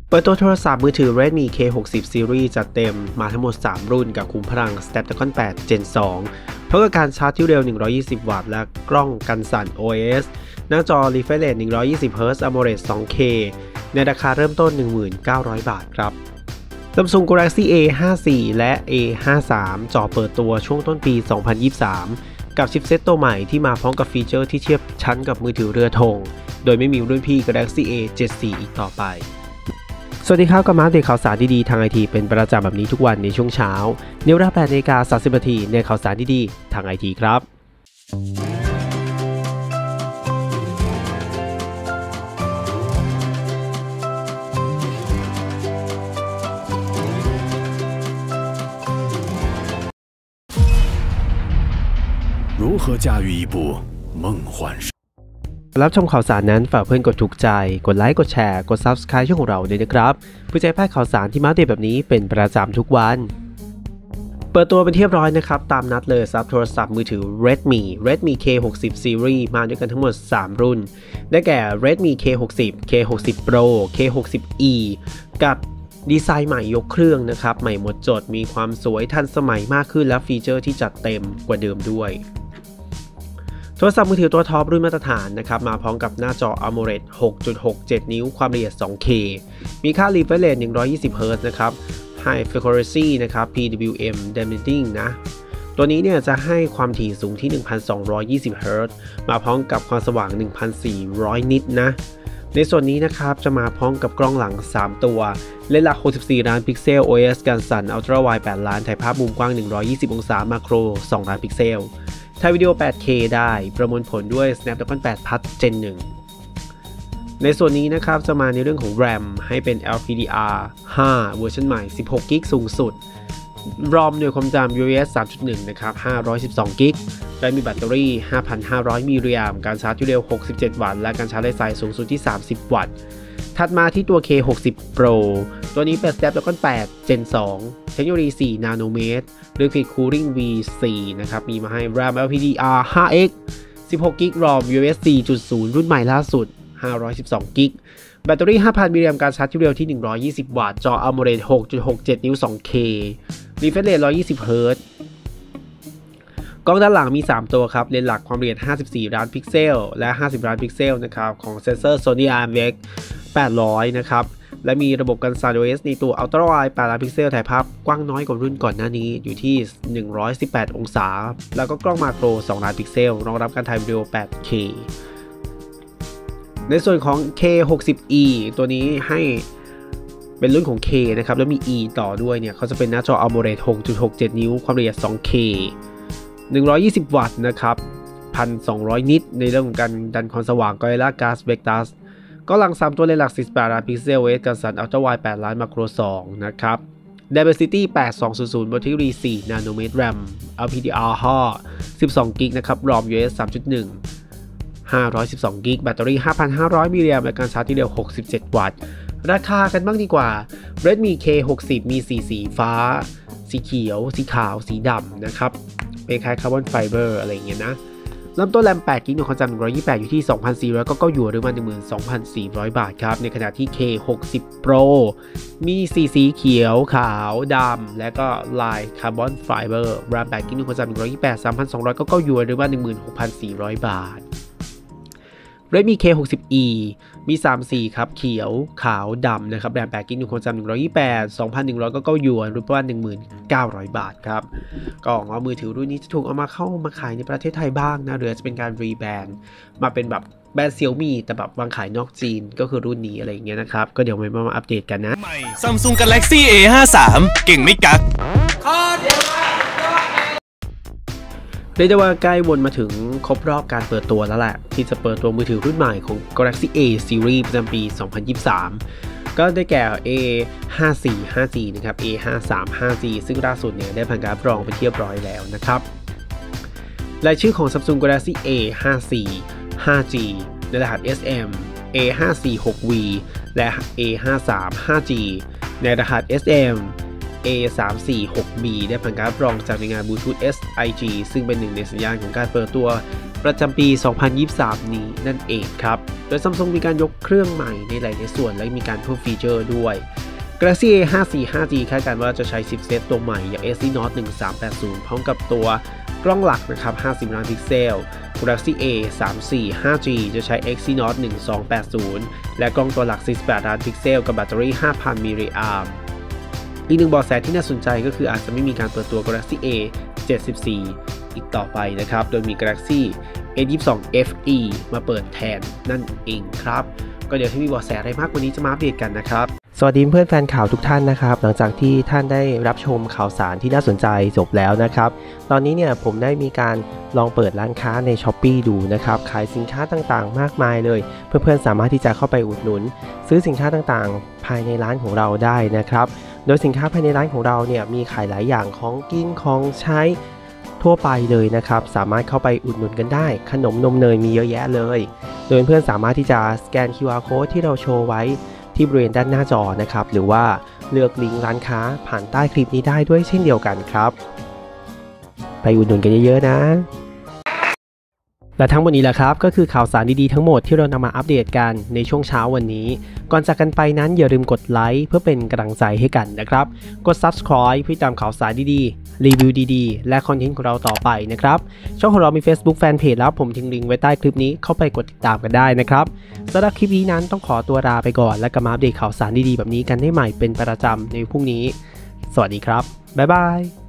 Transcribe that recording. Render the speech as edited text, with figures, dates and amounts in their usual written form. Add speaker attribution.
Speaker 1: เปิดตัวโทรศัพท์มือถือ Redmi K60 Series จัดเต็มมาทั้งหมด3รุ่นกับคุ้มพลัง Snapdragon 8 Gen 2พร้อมกับการชาร์จที่เร็ว120 วัตต์และกล้องกันสั่น OIS หน้าจอ Refresh Rate 120Hz AMOLED 2K ในราคาเริ่มต้น 19,000 บาทครับ Samsung Galaxy A54 และ A53 จอเปิดตัวช่วงต้นปี 2023 กับชิปเซ็ตตัวใหม่ที่มาพร้อมกับฟีเจอร์ที่เทียบชั้นกับมือถือเรือธงโดยไม่มีรุ่นพี่ Galaxy A74 อีกต่อไปสวัสดีครับกับมาอัปเดตข่าวสารดีๆทางไอทีเป็นประจำแบบนี้ทุกวันในช่วงเช้าในเวลา 8:30 น.ในข่าวสารดีๆทางไอทีครับ
Speaker 2: 如何驾驭一部梦幻
Speaker 1: รับชมข่าวสารนั้นฝากเพื่อนกดถูกใจกดไลค์กดแชร์กด Subscribe ช่องของเราด้วยนะครับเพื่อจะให้พลาดข่าวสารที่มาอัปเดตแบบนี้เป็นประจำทุกวันเปิดตัวเป็นที่เรียบร้อยนะครับตามนัดเลยสำหรับโทรศัพท์มือถือ Redmi K60 Series มาด้วยกันทั้งหมด3รุ่นได้แก่ Redmi K60 K60 Pro K60e กับดีไซน์ใหม่ยกเครื่องนะครับใหม่หมดจดมีความสวยทันสมัยมากขึ้นและฟีเจอร์ที่จัดเต็มกว่าเดิมด้วยโทรศัพท์มือถือตัวท็อปรุ่นมาตรฐานนะครับมาพร้อมกับหน้าจอ AMOLED 6.67 นิ้วความละเอียด 2K มีค่า Refresh Rate 120Hz นะครับ High Frequency นะครับ PWM Damping นะตัวนี้เนี่ยจะให้ความถี่สูงที่ 1,220Hz มาพร้อมกับความสว่าง 1,400 นิตนะในส่วนนี้นะครับจะมาพร้อมกับกล้องหลัง3ตัวเลนส์หลัก64ล้านพิกเซล OIS กันสั่น Ultra Wide 8 ล้านถ่ายภาพมุมกว้าง120องศามาโคร2ล้านพิกเซลถ่ายวิดีโอ 8K ได้ประมวลผลด้วย Snapdragon 8 Plus Gen 1ในส่วนนี้นะครับจะมาในเรื่องของ RAM ให้เป็น LPDDR5 เวอร์ชันใหม่16 GB สูงสุด ROM หน่วยความจำ UFS 3.1 นะครับ512 GB และมีแบตเตอรี่ 5,500 มิลลิแอมป์การชาร์จที่เร็ว67 วัตต์และการชาร์จไร้สายสูงสุดที่30 วัตต์ถัดมาที่ตัว K60 Pro ตัวนี้เป็น Snapdragon 8 Gen 2 เทคโนโลยี4 นาโนเมตร Liquid Cooling V4 นะครับมีมาให้ RAM LPDDR5X 16 GB ROM UFS 4.0 รุ่นใหม่ล่าสุด512 GB แบตเตอรี่ 5,000 มิลลิแอมป์การชาร์จที่เร็วที่120 วัตต์จอ AMOLED 6.67 นิ้ว 2K Refresh Rate 120Hz กล้องด้านหลังมี3ตัวครับเลนส์หลักความละเอียด54ล้านพิกเซลและ50ล้านพิกเซลนะครับของเซนเซอร์ Sony IMX 800นะครับและมีระบบกันสั่น OIS ในตัว Ultra Wide 8 ล้านพิกเซลถ่ายภาพกว้างน้อยกว่ารุ่นก่อนหน้านี้อยู่ที่118องศาแล้วก็กล้องมาโคร2ล้านพิกเซลรองรับการถ่ายวิดีโอ 8K ในส่วนของ K60e ตัวนี้ให้เป็นรุ่นของ K นะครับแล้วมี E ต่อด้วยเนี่ยเขาจะเป็นหน้าจอ AMOLED 6.67 นิ้วความละเอียด 2K 120 วัตต์นะครับ 1,200 นิตในเรื่องของการดันความสว่าง Gorilla Glass Victus ก็หลัง3ตัวเลนส์หลัก48ล้านพิกเซล OIS กันสั่น Ultra Wide 8 ล้านมาโคร2นะครับ Dimensity 8200 บนเทคโนโลยี4 นาโนเมตร RAM LPDDR5 12 GB นะครับ ROM UFS 3.1 512 GB แบตเตอรี่ 5,500 มิลลิแอมป์และการชาร์จที่เร็ว67 วัตต์ราคากันบ้างดีกว่า Redmi K60 มีสีฟ้าสีเขียวสีขาวสีดำนะครับเป็นคล้ายคาร์บอนไฟเบอร์อะไรอย่างเงี้ยนะเริ่มต้นแรม8 GB หน่วยความจำ128อยู่ที่ 2,400 หยวนหรือประมาณ 12,400 บาทครับในขณะที่ K60 Pro มีสีเขียวขาวดำและก็ลายคาร์บอนไฟเบอร์แรม8 GB หน่วยความจำ128 3,200 หยวนหรือประมาณ 16,400 บาทRedmi K60e มี3สีครับเขียวขาวดำนะครับแรม8 GB หน่วยความจำ128 2,100 หยวนหรือประมาณ 19,000 บาทครับก็หวังว่ามือถือรุ่นนี้จะถูกเอามาเข้ามาขายในประเทศไทยบ้างนะหรือจะเป็นการรีแบรนด์มาเป็นแบบแบรนด์ Xiaomi แต่แบบวางขายนอกจีนก็คือรุ่นนี้อะไรอย่างเงี้ยนะครับก็เดี๋ยวมาอัปเดตกันนะ
Speaker 2: ใหม่ Samsung Galaxy A53 เก่งไม่กัก
Speaker 1: เรียกได้ว่าใกล้วนมาถึงครบรอบการเปิดตัวแล้วแหละที่จะเปิดตัวมือถือรุ่นใหม่ของ Galaxy A Series ประจำปี 2023 ก็ได้แก่ A54 5G นะครับ A53 5G ซึ่งล่าสุดเนี่ยได้ผ่านการรับรองไปเรียบร้อยแล้วนะครับรายชื่อของ Samsung Galaxy A54 5G ในรหัส SM A54 6V และ A53 5G ในรหัส SM A346B ได้ผ่านการรับรองจากในงาน Bluetooth SIG ซึ่งเป็นหนึ่งในสัญญาณของการเปิดตัวประจำปี 2023 นี้นั่นเองครับโดย Samsung มีการยกเครื่องใหม่ในหลายส่วนและมีการเพิ่มฟีเจอร์ด้วย Galaxy A 54 5G คาดการณ์ว่าจะใช้ชิปเซตตัวใหม่อย่าง Exynos 1380 พร้อมกับตัวกล้องหลักนะครับ50 ล้านพิกเซล Galaxy A 34 5G จะใช้ Exynos 1280 และกล้องตัวหลัก48 ล้านพิกเซลกับแบตเตอรี่ 5,000 มิลลิแอมป์อีกหนึ่งเบาะแสที่น่าสนใจก็คืออาจจะไม่มีการเปิดตัว Galaxy A 74 อีกต่อไปนะครับโดยมี Galaxy A22 FE มาเปิดแทนนั่นเองครับก็เดี๋ยวที่มีเบาะแสอะไรมากกว่านี้จะมาอัปเดตกันนะครับสวัสดีเพื่อนแฟนข่าวทุกท่านนะครับหลังจากที่ท่านได้รับชมข่าวสารที่น่าสนใจจบแล้วนะครับตอนนี้เนี่ยผมได้มีการลองเปิดร้านค้าใน Shopee ดูนะครับขายสินค้าต่างๆมากมายเลยเพื่อนๆสามารถที่จะเข้าไปอุดหนุนซื้อสินค้าต่างๆภายในร้านของเราได้นะครับโดยสินค้าภายในร้านของเราเนี่ยมีขายหลายอย่างของกินของใช้ทั่วไปเลยนะครับสามารถเข้าไปอุดหนุนกันได้ขนมนมเนยมีเยอะแยะเลยโดยเพื่อนสามารถที่จะสแกน QR Code ที่เราโชว์ไว้ที่บริเวณด้านหน้าจอนะครับหรือว่าเลือกลิงก์ร้านค้าผ่านใต้คลิปนี้ได้ด้วยเช่นเดียวกันครับไปอุดหนุนกันเยอะๆนะและทั้งหมดนี้แหละครับก็คือข่าวสารดีๆทั้งหมดที่เรานำมาอัปเดตกันในช่วงเช้าวันนี้ก่อนจากกันไปนั้นอย่าลืมกดไลค์เพื่อเป็นกำลังใจให้กันนะครับกด Subscribe เพื่อตามข่าวสารดีๆรีวิวดีๆและคอนเทนต์ของเราต่อไปนะครับช่องของเรามี Facebook Fanpage แล้วผมทิ้งลิงก์ไว้ใต้คลิปนี้เข้าไปกดติดตามกันได้นะครับสำหรับคลิปนี้นั้นต้องขอตัวลาไปก่อนและกลับมาอัปเดตข่าวสารดีๆแบบนี้กันได้ใหม่เป็นประจำในพรุ่งนี้สวัสดีครับบ๊ายบาย